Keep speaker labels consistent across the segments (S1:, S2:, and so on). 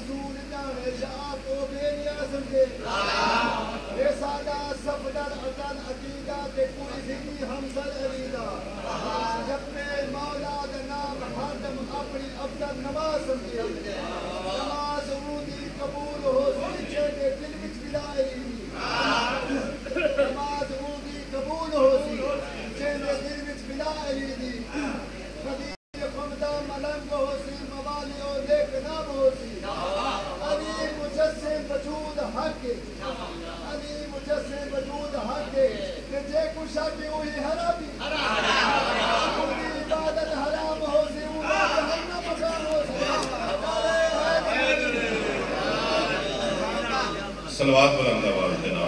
S1: رسول جانے شاہ کو بے نیازم دے اے سادہ صفدر عطل عقیدہ تے کوئی ذکی حمزل علیدہ جب میں مولا دا نام حردم اپنی افضل نماز سمجھے نماز عودی قبول ہو سیچے دے دل وچ بلا علیدی نماز عودی قبول ہو سیچے دے دل وچ بلا علیدی خدیج خمدہ ملنگ ہو سی موالی و لیک نام ہو سی علی مجسم وجود حق علی مجسم وجود حق کہ جے کشا کی ہوئی حرامی پوری عبادت حرام ہو سی اوہ جہنم مکان ہو سی
S2: صلوات بلند آواز دینا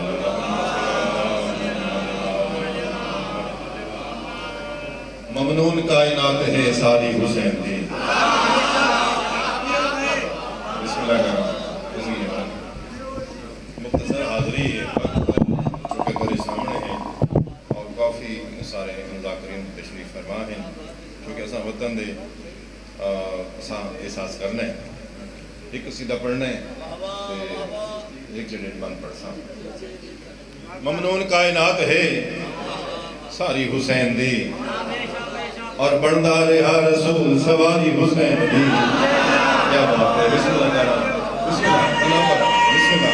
S2: ممنون کائنات ہے ساری حسین دی بسم اللہ الرحمن الرحیم مختصر حاضری ہے چونکہ میرے سامنے ہیں اور کافی سارے مذاکرین تشریف فرما ہیں چونکہ ایسا وطن دے ایسا احساس کرنا ہے ایک قصیدہ پڑھنا ہے ایک جڑیٹ بند پڑھ سا ممنون کائنات ہے ساری حسین دی اور بندار یا رسول سواری حسین دی کیا بات ہے بسم اللہ کہنا بسم اللہ اللہ پڑھا بسم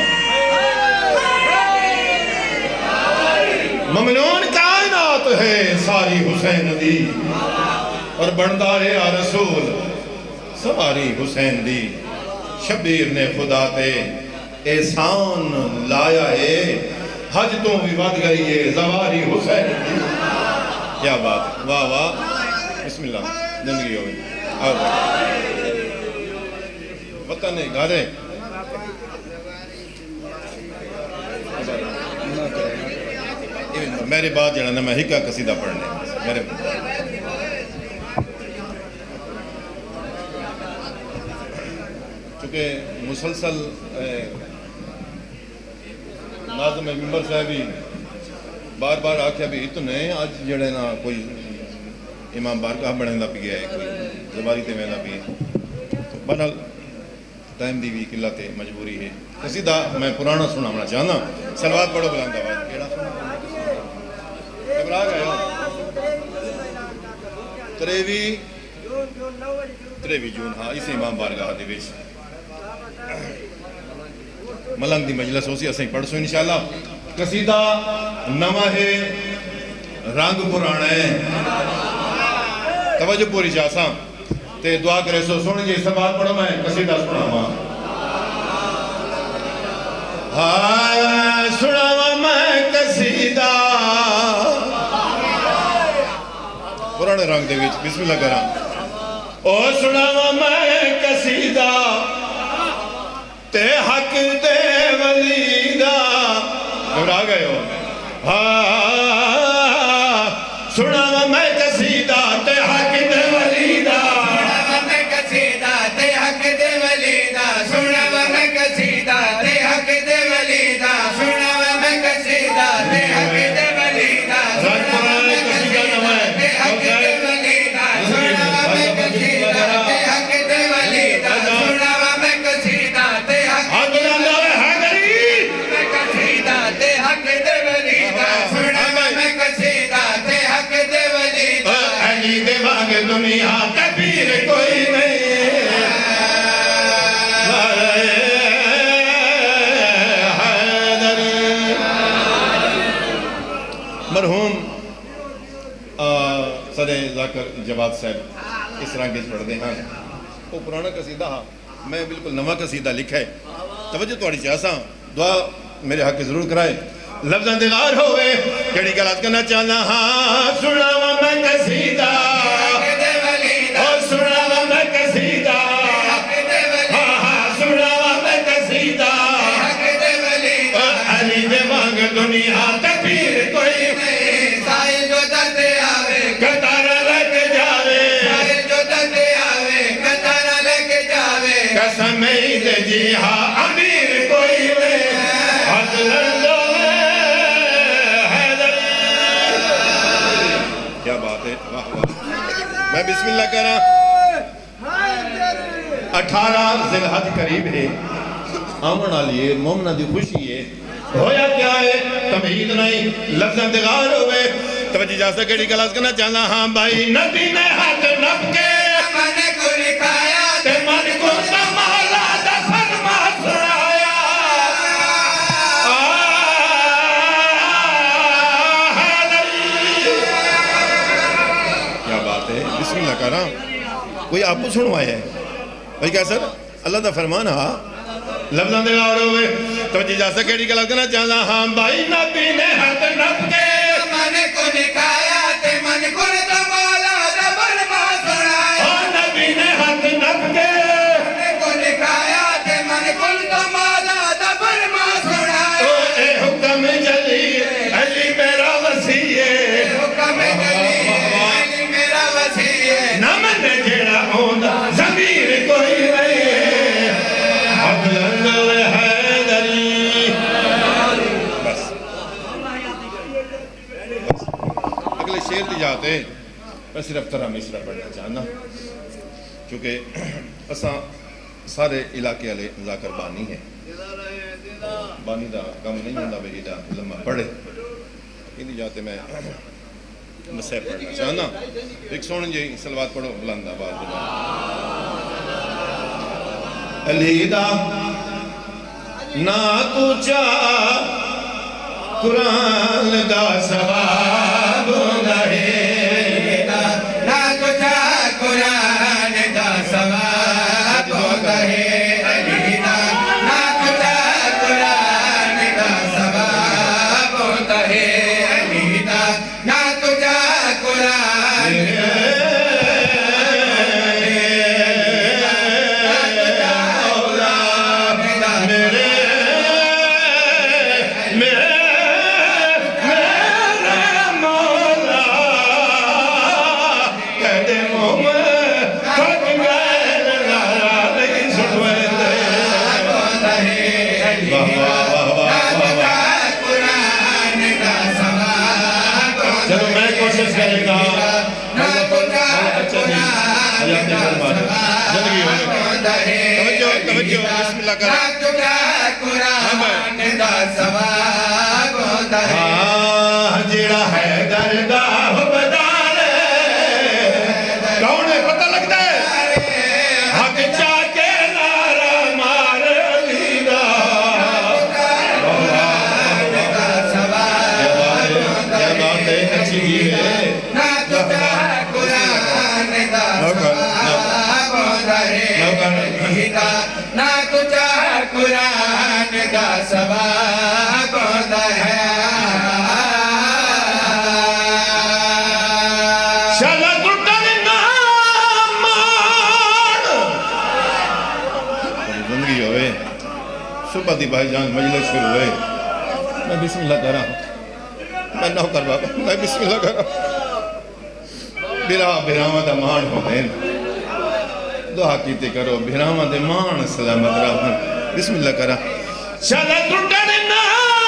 S2: اللہ ممنون کائنات ہے ساری حسین دی اور بندار یا رسول سواری حسین دی شبیر نے خدا تے احسان لایا ہے حج تو بھی ود گئی ہے زواری حسین دی کیا بات واہ واہ بسم اللہ زندگی ہوئی وطن ہے گھر ہے میرے بعد جڑا نا میں ہکا قصیدہ پڑھنے میرے چونکہ مسلسل ناظم ممبر صاحبی بار بار آکھیا بھی اتنے آج جڑے نا کوئی امام بارگاہ بڑھیں دا پی گیا ہے کوئی زباری تے ویلا بھی ہے تو بہرحال ٹائم دی بھی قلت مجبوری ہے قصیدہ میں پرانا سنانا چاہنا صلوات پڑھو بلند آواز کیڑا سنا گھبرا گئے ہو تریوی جون ہاں اسے امام بارگاہ دے وچ ملنگ دی مجلس ہو سی اسیں پڑھ سو انشاءاللہ قصیدہ نواں ہے رنگ پرانا ہے توجہ پوری چاہساں تے دعا کرے سو سن جی سبات پڑھو میں قصیدہ سناواں سناواں میں قصیدہ پرانے رنگ دے وچ بسم اللہ کراں او سناواں میں قصیدہ تے حق دے ولی دا گھبرا گئے ہو سناواں میں قصیدہ تے حق دے ولی دا سناواں میں قصیدہ تے حق دے ولی دا سناواں میں قصیدہ تے حق دے ولی دا سناواں میں قصیدہ تے حق دے ولی دا سناواں میں قصیدہ تے حق دے ولی دا سناواں میں قصیدہ تے حق دے ولی دا سناواں میں قصیدہ تے حق دے دنیا کبیر کوئی نہیں مرحوم صدر ذاکر جواد صاحب اس رنگ پڑھ دے ہاں وہ پرانا قصیدہ ہاں میں بالکل نواں قصیدہ لکھا ہے توجہ توڑی چاہساں دعا میرے حق ضرور کرائے لفظ اندگار ہوئے کیڑی گلات کرنا چاہنا ہاں سناواں میں قصیدہ دنیا تکبیر کوئی نہیں سائل جو دردے آوے کتارہ لگ جاوے سائل جو دردے آوے کتارہ لگ جاوے قسم عید جی ہاں امیر کوئی نہیں حد لندو حیدر کیا بات ہے واہ واہ میں بسم اللہ کہہ رہا 18 ذی الحج قریب ہے آمن آلیے مومنہ دی خوشی ہے ہویا کیا ہے تمہید نہیں لفظاں دغار ہوئے توجہ جا سکے ڈی کلاس کرنا چاہنا ہاں بھائی نبی نے ہاتھ نب کے
S3: من کو لکھایا
S2: تے من کو تمہالا دا فرما سنایا کیا بات ہے بسم اللہ کر رہا کوئی آپ کو سنوائے ہے بھائی کیا سر اللہ دا فرمان ہاں لفظاں دے غور ہوئے توجہ جا سکے ڈی کلاس کرنا چاہنا ہاں بھائی نبی نے ہاتھ نب کے
S3: من کو لکھایا تے من کو تمالا دا فرما سنایا
S2: نبی نے ہاتھ نب کے
S3: من کو لکھایا تے من کو تمالا دا فرما سنایا
S2: اے حکم جلی علی میرا وسیع ہے
S3: حکم جلی علی میرا وسیع ہے
S2: نہ من جڑا ہوندا ضمیر کوئی نہیں عبداللہ حیدری بس اگلے شیر دی جاتے میں صرف طرح مصرع پڑھنا چاہنا کیونکہ اساں سارے علاقے والے ذاکر بانی ہیں بانی دا کم نہیں ہوندہ بھئی دا لمحہ پڑھے ان جاتے میں مسیح پڑھنا چاہنا ایک سوڑن جی سلوات پڑھو بلند آواز علی دا نا تو چاہ قرآن دا ثواب گہے
S3: نا تجھا قرآن دا ثواب گہے علی دا نا تجھا قرآن دا ثواب گہے علی دا نا تجھا قرآن
S2: چلو میں کوشش کریں گا زندگی ہوگی توجہ بسم اللہ کریں جیڑا ہے درگاہ بدار کون ہے پتہ لگتا ہے حق چاکے نارا مار لینا یہ بات ہے اچھی ہے
S3: نا تجھا قرآن دا ثواب ہے
S2: شلط ٹرنا مان زندگی ہوئے صبح دی بھائی جان مجلس شروع ہوئے میں بسم اللہ کر رہا ہوں میں نو کر بابا میں بسم اللہ کر رہا ہوں بھراوہ مان ہو دین دعا کیتے کرو بھراوہ مان سلامت رہا بسم اللہ کر رہا شلط ٹرنا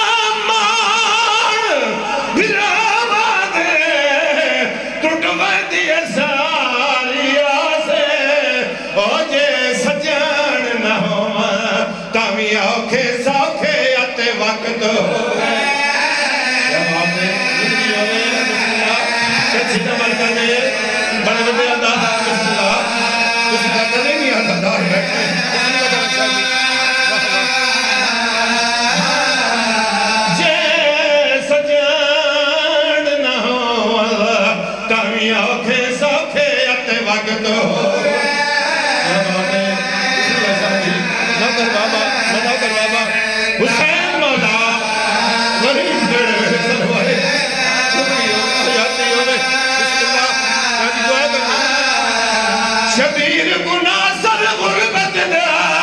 S2: مان بھراوہ دے ٹوٹوہ دیئے ساریا سے او جے سجن نہ ہو تامی آوکھے ساوکھے اتے وقت ہوئے یا بات ہے زندگی ہوئے بسم اللہ کچھ نمر کرنے بڑے بڑے انداز بسم اللہ کچھ کرنے نہیں آتا دار بیٹھے بسم اللہ کرنا چاہیے جے سجن نہ ہو تامی آوکھے ساوکھے اتے وقت ہوئے یا بات ہے بسم اللہ شاہدی نوکر بابا نوکر بابا حسین مولا غریب جڑے سلوائے شکریہ حیاتی ہوئے بسم اللہ شاہدی دعا کرنا شبیر گناہ سر غربت دیا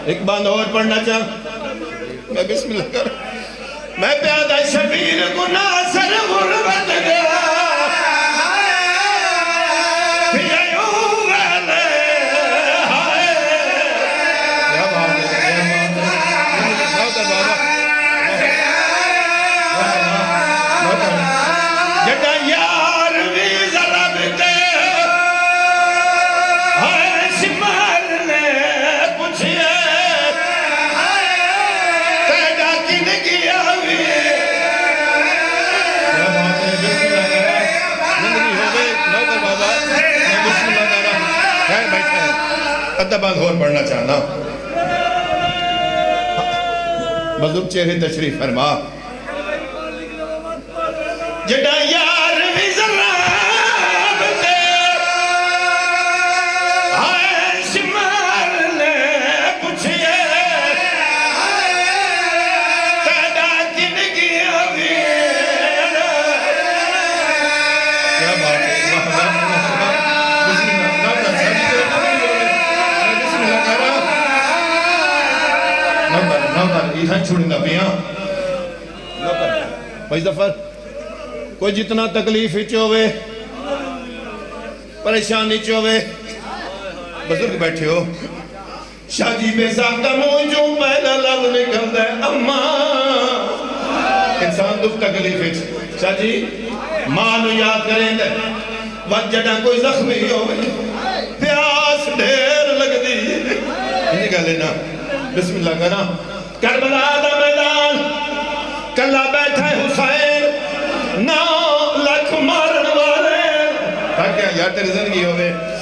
S2: ایک باندھ اور پڑھنا چاہ میں بسم اللہ کر میں پیادہ شبیر گناہ سر غربت گیا باندھ اور پڑھنا چاہنا بزرگ چہرے تشریف فرما جڑا یار بھی ذراب تے ہائے شمال نے پوچھئے تیڑا کن گیا بھی کیا بات ہے ایتھاں چھوڑیں گا پیاں بھائی ظفر کوئی جتنا تکلیف چوے پریشانی چوے بزرگ بیٹھے ہو شادی بے ساختہ موجوں پہلا لفظ نکل دے اماں انسان دکھ تکلیف شاہ جی ماں نو یاد کریں دے وقت جڑا کوئی زخمی ہوئے پیاس ڈھیر لگ دی انہیں کہہ لینا بسم اللہ کرنا کربلا دا میدان کلا بیٹھا ہے حسین 9 لاکھ مارن والے تاکہ یار تیری زندگی ہوئے